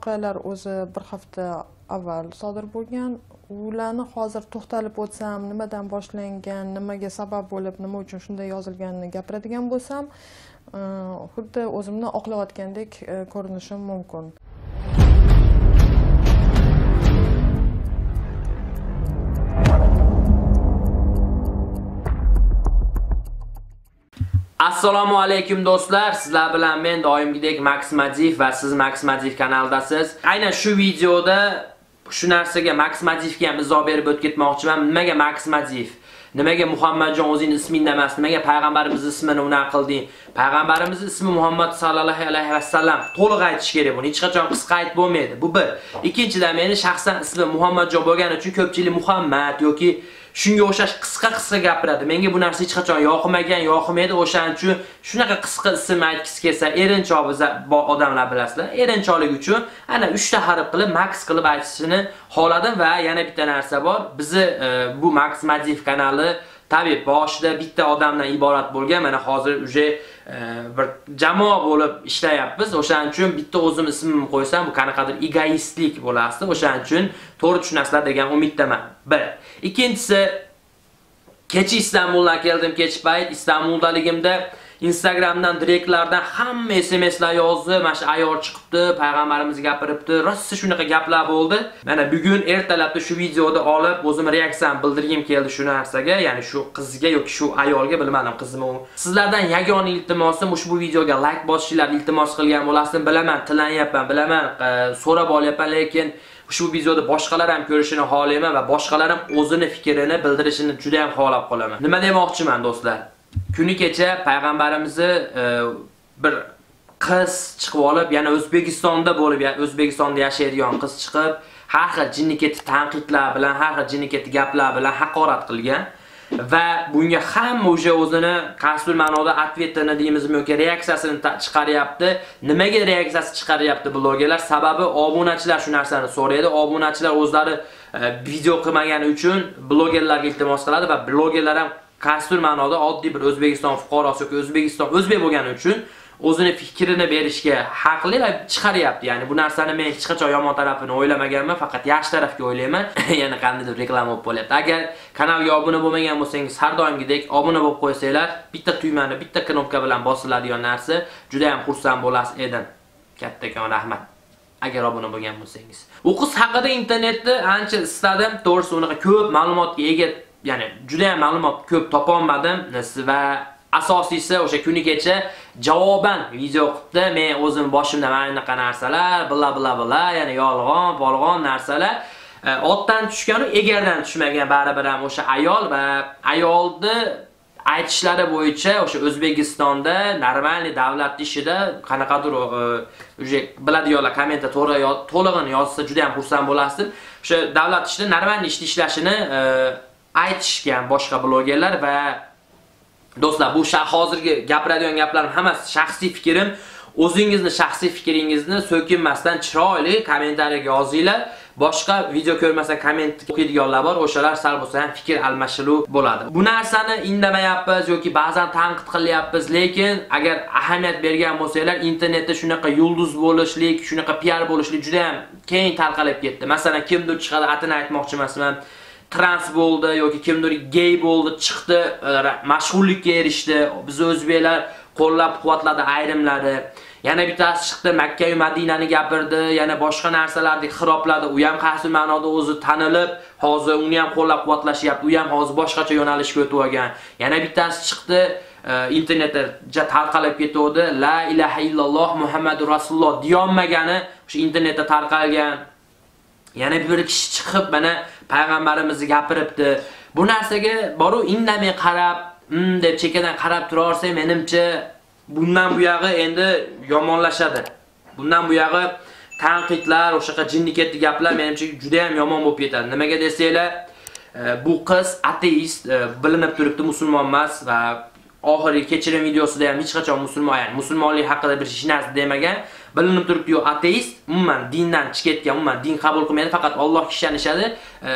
voqealar o'zi bir hafta avval sodir bo'lgan. Ularni hozir to'xtalib o'tsam, nimadan boshlangan, nimaga sabab bo'lib, nima uchun shunday yozilganini gapiradigan bo'lsam, xuddi o'zimni oqlayotgandek ko'rinishim mumkin. Assalomu alaykum do'stlar, sizlar bilan men doimgidek Max Madiv va siz Max Madiv kanalidasiz. Aynan shu videoda shu narsaga Max Madivga ham izoh berib o'tib ketmoqchiman. Nimaga Max Madiv? Nimaga Muhammadjon o'zingni ismingda emas? Nimaga payg'ambarimiz ismini unaqa qilding? Payg'ambarimiz ismi Muhammad sallallohu alayhi vasallam. To'liq aytish kerak buni. Hech qachon qisqa aytib bo'lmaydi. Bu bir. Ikkinchidan meni shaxsan ismim Muhammadjon bo'lgani uchun ko'pchilik Muhammad yoki shunga o'xshash qisqa gapiradi. Menga bu narsa hech qachon yoqmaydi. O'shaning uchun shunaqa qisqa ism aytgisi kelsa, erinchoq biz odamlar bilasizlar. Erinchoqlik uchun ana 3 ta harf qilib Max qilib aytishini xohladim va yana bitta narsa bor. Bizi bu Max Madiv kanali tabiiy boshida bitta odamdan iborat bo'lgan. Mana hozir uje bir jamoa bo'lib ishlayapmiz. O'shaning uchun bitta o'zim ismimni qo'ysam, bu qanaqadir egoistlik bo'lasdi. O'shaning uchun to'g'ri tushunasizlar degan umiddaman. Bir. Ikkinchisi, kecha Istanbuldan keldim, kech payt Istanbuldaligimda Instagramdan direktlardan hamma SMSlar yozdi. Mana shu ayol chiqibdi, payg'ambarimiz gapiribdi. Rosa shunaqa gaplar bo'ldi. Mana bugun ertalabda shu videoda olib o'zim reaksiyam bildirgim keldi shu narsaga, ya'ni shu qizga yoki shu ayolga, bilmadim qizmi u. Sizlardan yagona iltimosim ushbu videoga like bosishinglarni iltimos qilgan bo'lasizlar. Bilaman, tilanyapman, bilaman, so'rab olyapman, lekin ushbu videoda boshqalar ham ko'rishini xohlayman va boshqalar ham o'zini fikrini bildirishini juda ham xohlab qolaman. Nima demoqchiman do'stlar? Kuni kecha payg'ambarimizni bir qiz chiqib olib, yana O'zbekistonda bo'lib, O'zbekistonda yashaydigan qiz chiqib, har xil jinniketi tanqidlar bilan, har xil jinniketi gaplar bilan haqorat qilgan va bunga hamma o'zini qasdul ma'noda atvetini deymizmi yoki reaksiyasini chiqaryapti. Nimaga reaksiyasi chiqaryapti blogerlar? Sababi obunachilar shu narsani so'raydi. Obunachilar o'zlari video qilmagani uchun blogerlarga iltimos qiladi va blogerlar ham qasdul ma'noda oddiy bir O'zbekiston fuqarosi yoki o'zbek bo'lgani uchun o'zini fikrini berishga haqli va chiqaryapti. Ya'ni bu narsani men hech qachon yomon tarafini o'ylamaganman, faqat yaxshi tarafga o'ylayman. Yana qandaydir reklama bo'lib qolyapti. Agar kanalga obuna bo'lmagan bo'lsangiz, har doimgidek obuna bo'lib qo'ysanglar, bitta tuymani, bitta knopka bilan bosiladigan narsa, juda ham xursand bo'lasiz edim. Kattakon rahmat. Agar obuna bo'lgan bo'lsangiz. U qiz haqida internetda ancha istadim, to'g'risi unaqa ko'p ma'lumotga ega, ya'ni juda ham ma'lumot ko'p topolmadim va asosiysi o'sha kuni kecha javoban video qildi. Men o'zim boshimda mana bunaqa narsalar, bla, ya'ni yolg'on narsalar. Otdan tushgani egardan tushmagan baribir ham o'sha ayol va ayolni aytishlari bo'yicha o'sha O'zbekistonda normalniy davlat ishida qanaqadir o'sha biladiganlar kommentda to'lig'ini yozsa juda ham xursand bo'lasizlar. O'sha davlat ishida normalniy ishlashini aytishgan boshqa blogerlar va do'stlar, bu hozirgi gapiradigan gaplarim hammasi shaxsiy fikrim. O'zingizni shaxsiy fikringizni so'kinmasdan chiroyli kommentariyaga yozinglar. Boshqa video ko'rmasa komment o'qiydiganlar bor, o'shalar sal bo'lsa ham fikr almashinuv bo'ladi. Bu narsani indamayapmiz yoki ba'zan tanqid qilyapmiz, lekin agar ahamiyat bergan bo'lsanglar, internetda shunaqa yulduz bo'lishlik, shunaqa PR bo'lishlik juda ham keng tarqalib ketdi. Masalan, kimdir chiqadi, atini aytmoqchi emasman, trans bo'ldi yoki kimdir gay bo'ldi, chiqdi, mashhurlikka erishdi. Biz o'zbeklar qo'llab-quvvatladi ayrimlari. Yana bittasi chiqdi, Makka va Madinani gapirdi, yana boshqa narsalarni xirobladi. U ham qasd ma'noda o'zi tanilib, hozir uni ham qo'llab-quvvatlashyapti. U ham hozir boshqacha yo'nalishga o'tib olgan. Yana bittasi chiqdi, internetda tarqalib ketdi. La ilaha illalloh Muhammadur Rasululloh deyolmagani o'sha internetda tarqalgan. Yana bir kishi chiqib mana payg'ambarimizni gapiribdi. Bu narsaga boru indamay qarab, deb chekadan qarab turaversa, menimcha bundan bu yog'i endi yomonlashadi. Bundan bu yog'i tanqidlar, o'shaqa jinniketli gaplar menimcha juda ham yomon bo'lib ketadi. Nimaga desanglar, bu qiz ateist, bilinib turibdi musulmon emas va oxirgi kechirim videosida ham hech qachon musulmonlik haqida bir hech narsa demagan. Bilinib turibdi-yu ateist, umuman dindan chiqib ketgan, umuman din qabul qilmaydi, faqat Allohga ishonishadi,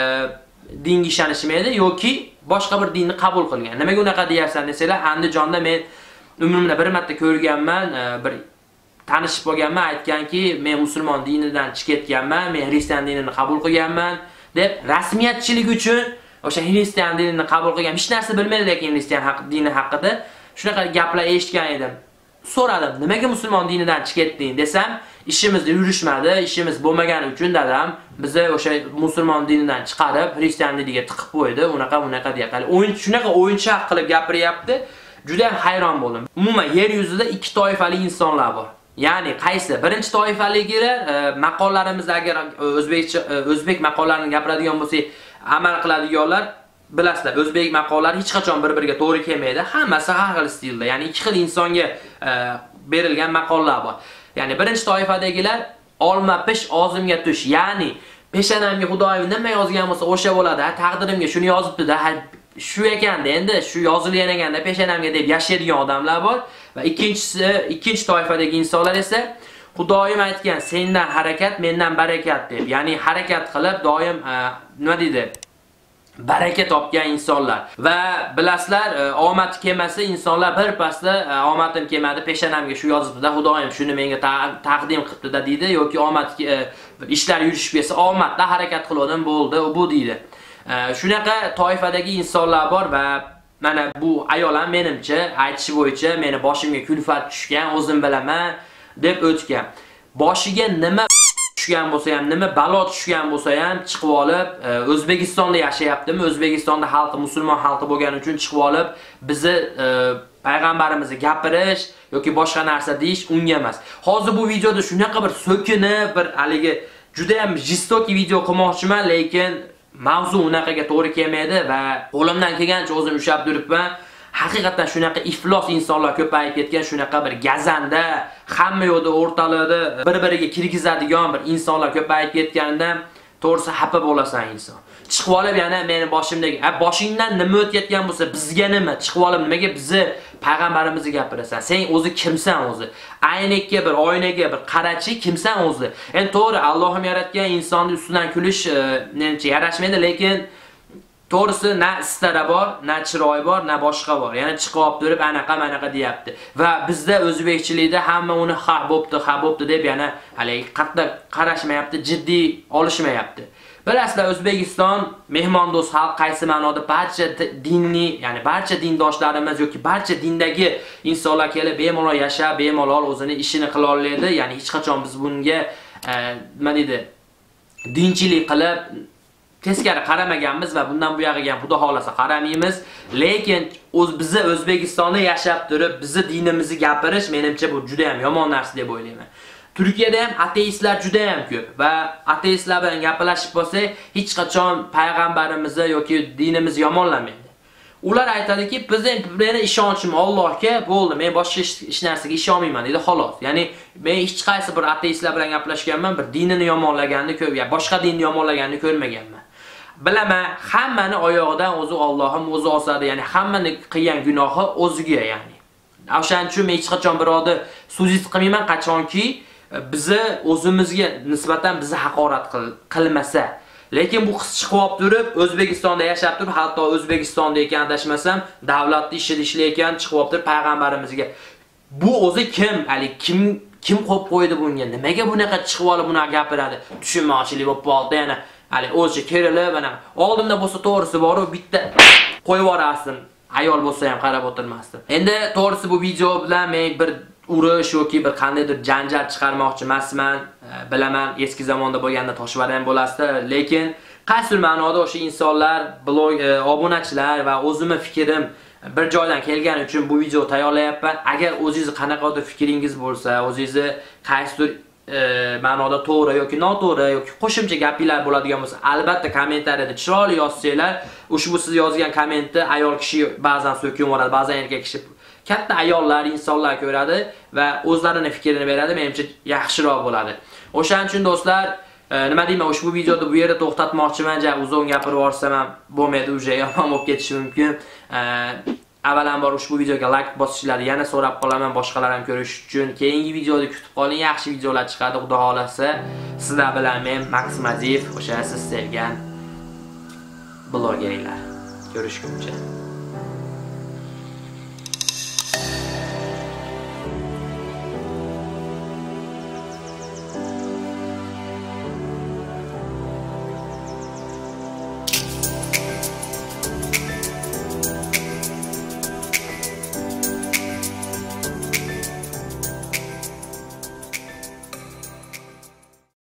dinga ishonishmaydi yoki boshqa bir dinni qabul qilgan. Nimaga unaqa deyarsan desanglar, Andijonda men umrimda bir marta ko'rganman, bir tanishib qolganman, aytganki, men musulmon dinidan chiqib ketganman, men xristian dinini qabul qilganman deb rasmiyatchilik uchun o'sha xristian dinini qabul qilgan, hech narsa bilmaydi lekin xristian dini haqida shunaqa gaplar eshitgan edim. So'radim, nimaga musulmon dinidan chiqib ketding desam, ishimiz yurishmadi, ishimiz bo'lmagani uchun dadam bizni o'sha musulmon dinidan chiqarib, xristian diniga tiqib qo'ydi, unaqa deya qali. Shunaqa o'yinchoq qilib gapiryapti. Juda ham hayron bo'ldim. Umuman yer yuzida ikki toifali insonlar bor. Ya'ni qaysi? Birinchi toifaligilar maqollarimiz agar o'zbek maqollarini gapiradigan bo'lsak, amal qiladiganlar bilasizlar, o'zbek maqollari hech qachon bir-biriga to'g'ri kelmaydi. Hammasi har xil stilda, ya'ni ikki xil insonga berilgan maqollar bor. Ya'ni birinchi toifadagilar olma pish, og'zimga tush. Ya'ni peshanamga Xudoyim nima yozgan bo'lsa o'sha bo'ladi. Taqdirimga shuni yozibdi-da, shu ekanda, endi shu yozilgan ekanda peshanamga deb yashaydigan odamlar bor va ikkinchi toifadagi insonlar esa Xudoyim aytgan, sendan harakat, mendan barakat deb. Ya'ni harakat qilib doim nima deydi? Baraka topgan insonlar. Va bilasizlar, omad kelmasa insonlar bir pasda omadim kelmadi, peshanamga shu yozibdi-da, Xudoyim shuni menga taqdim qilibdi-da deydi yoki omad ishlar yurishib kelsa omadda harakat qildim bo'ldi, bu deydi. Shunaqa toifadagi insonlar bor va mana bu ayol ham menimcha aytishi bo'yicha meni boshimga kulfat tushgan, o'zim bilaman deb o'tgan. Boshiga nima tushgan bo'lsa ham, nima balo tushgan bo'lsa ham chiqib olib, O'zbekistonda yashayaptimi? O'zbekistonda xalqi musulmon xalqi bo'lgani uchun chiqib olib, bizni payg'ambarimizni gapirish yoki boshqa narsa deyish unga emas. Hozir bu videoda shunaqa bir so'kinib, bir haligi juda ham jistoki video qilmoqchiman, lekin mavzu unaqaga to'g'ri kelmaydi va qo'limdan kelgancha o'zim ushlab turibman. Haqiqatan shunaqa iflos insonlar ko'payib ketgan, shunaqa bir gazanda, hamma yo'lda o'rtalarda bir-biriga kirgizadigan bir insonlar ko'payib ketganidan to'g'risi xafa bo'lasan inson. Chiqib olib yana meni boshimdagi, boshingdan nima o'tayotgan bo'lsa, bizga nima? Chiqib olib nimaga bizni payg'ambarimizni gapirasan? Sen o'zi kimsan o'zi? Aynakka bir oynaga bir qarachi, kimsan o'zi? Endi to'g'ri, Allohim yaratgan insonni ustidan kulish menimcha yarashmaydi, lekin to'g'risi na istara bor, na chiroy bor, na boshqa bor. Yana chiqib olib turib anaqa deyapti. Va bizda o'zbekchilikda hamma uni ha bo'pti deb yana haligi qattiq qarashmayapti, jiddiy olishmayapti. Bilasizlar, O'zbekiston mehmondo'st xalq, qaysi ma'noda barcha dinni, ya'ni barcha dindoshlarimiz yoki barcha dindagi insonlar kelib bemalol yashab, bemalol o'zini ishini qila oladi. Ya'ni hech qachon biz bunga nima deydi, dinchilik qilib teskari qaramaganmiz va bundan bu yog'iga ham Xudo xolasa qaramaymiz. Lekin bizni O'zbekistonda yashab turib, bizni dinimizni gapirish menimcha bu juda ham yomon narsa deb o'ylayman. Turkiyada ham ateistlar juda ham ko'p va ateistlar bilan gaplashib bo'lsa, hech qachon payg'ambarimizni yoki dinimizni yomonlamaydi. Ular aytadiki, meni ishonchim Allohga bo'ldi, men boshqa hech narsaga ishonmayman deydi, xolos. Ya'ni men hech qaysi bir ateistlar bilan gaplashganman, bir dinini yomonlaganini boshqa dinni yomonlaganini ko'rmaganman. Bilaman, hammani oyog'idan o'zi Allohim o'zi osadi, ya'ni hammani qilgan gunohi o'ziga, ya'ni. O'shaning uchun men hech qachon birovni so'zit qilmayman, qachonki bizni o'zimizga nisbatan bizni haqorat qilmasa. Lekin bu qiz chiqib olib turib, O'zbekistonda yashab turib, hatto O'zbekistonda ekan adashmasam, davlatda ishlayotgan chiqib olib turib payg'ambarimizga. Bu o'zi kim? Ali kim qo'yib qo'ydi bunga? Nimaga bunaqa chiqib olib buni gapiradi? Tushunmovchilik bo'lib qoldi yana. Ali o'zi kerilib, mana oldimda bo'lsa to'g'risi bor-u, bitta qo'yib yuborasdim. Ayol bo'lsa ham qarab o'tirmasdim. Endi to'g'risi bu video bilan men bir urush yoki bir qandaydir janjal chiqarmoqchi emasman. Bilaman, eski zamonda bo'lganda toshbaran bo'lasizlar, lekin qaysi ma'noda o'sha insonlar, blog obunachilar va o'zimning fikrim bir joydan kelgani uchun bu video tayyorlayapman. Agar o'zingiz qanaqadir fikringiz bo'lsa, o'zingizni qaysidir ma'noda to'g'ri yoki noto'g'ri yoki qo'shimcha gapinglar bo'ladigan bo'lsa, albatta kommentariyada chiroyli yozsanglar, ushbu siz yozgan kommentni ayol kishi ba'zan so'kib yuboradi, ba'zan erkak kishi katta ayollar, insonlar ko'radi va o'zlarining fikrini beradi, menimcha yaxshiroq bo'ladi. O'shaning uchun do'stlar, nima deyman, ushbu videoni bu yerda to'xtatmoqchiman, uzun gapirib yuborsam ham bo'lmaydi, uje yomon bo'lib ketishi mumkin. Avvalambor ushbu videoga like bosishlarini yana so'rab qolaman, boshqalar ham ko'rish uchun. Keyingi videoda kutib qoling, yaxshi videolar chiqadi, Xudo xolasa. Sizlar bilan men Maksim Aziyev, o'sha siz sevgan blogerlar. Ko'rishguncha.